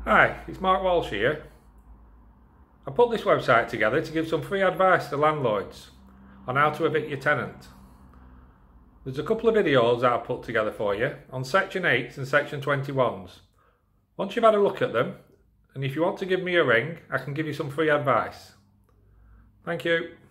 Hi, it's Mark Walsh here. I put this website together to give some free advice to landlords on how to evict your tenant. There's a couple of videos that I've put together for you on Section 8s and Section 21s. Once you've had a look at them, and if you want to give me a ring, I can give you some free advice. Thank you.